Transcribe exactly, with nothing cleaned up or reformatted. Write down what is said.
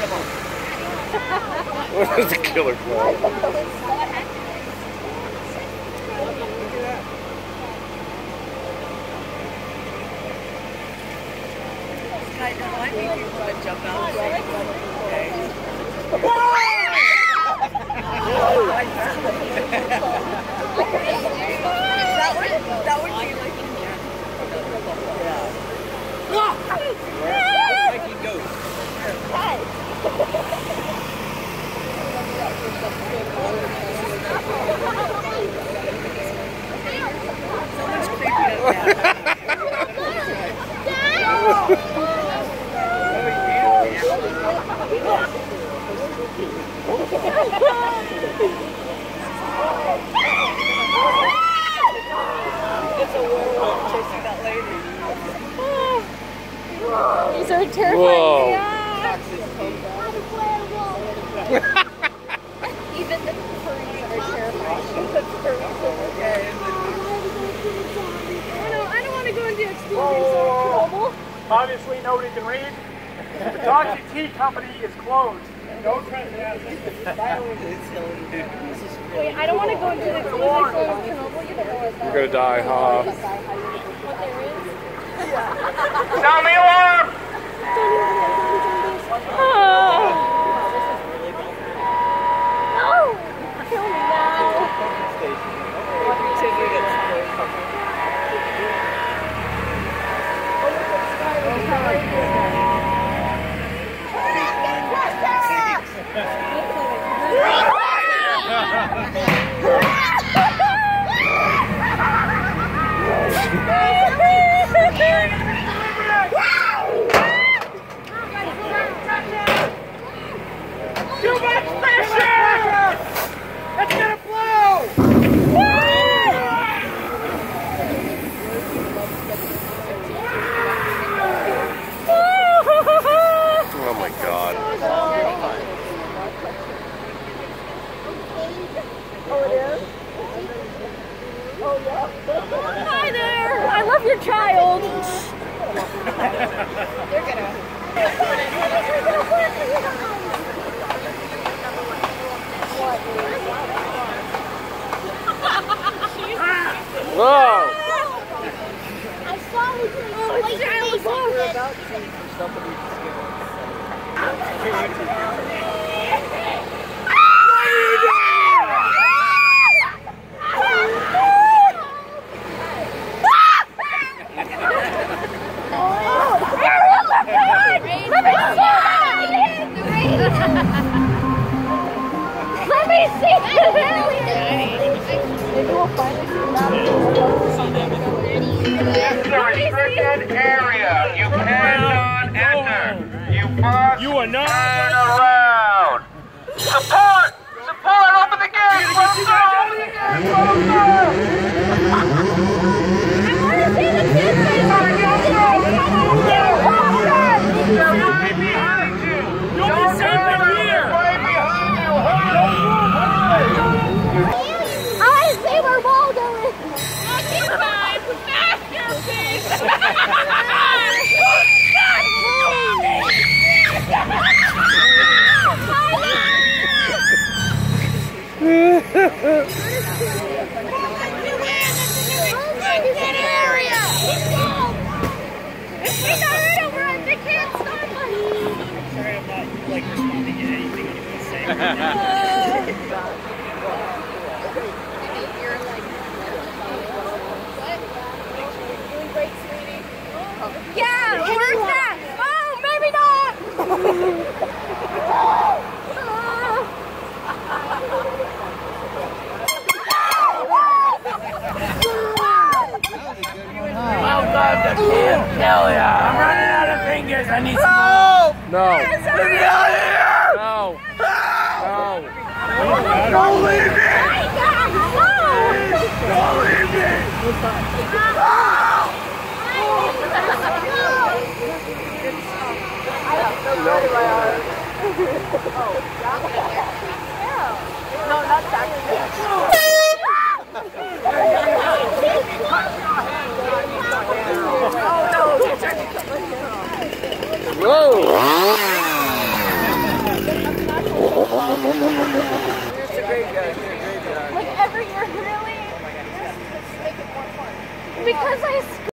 animal. What is a killer clown? I don't like people that jump out and say, okay. That would, that would be like, yeah. Like you go. Someone's creeping up now. It's a werewolf chasing that lady. These are terrifying. Even the furries are terrifying. I don't, I don't want to go into exterior so Obviously nobody can read. The Dodgy Tea Company is closed. No trespassing. Wait, I don't want to go into the exterior so Chernobyl. You don't know what You're gonna die, huh? what there is. Sound the alarm! Oh. No! Kill me now. Too much pressure! It's gonna blow! Oh my god. Oh, it is? Oh, yeah. Hi there! I love your child! They're gonna... Whoa! I saw you doing oh, white face. We're about to see somebody Let me see it! Maybe we'll finally see that. This is a restricted area. You cannot enter. You must you are not turn around. Support! Support! Open the gate! Close the door! They're right behind you! You'll be safe in here! Right behind you! How's Saber Ball doing? Okay, fine. Masterpiece! area! If we know it over, they can't stop us! Sorry, I'm not like responding to anything anyone's saying. Yeah, where's that? Oh, maybe not! Well done to Kid Kelly. I'm running out of fingers. I need some help. No. Get out of here! No. No. Don't leave me! Don't leave me! No, not that. Whoa! It's a graveyard. It's a graveyard. Like every year, really? Because I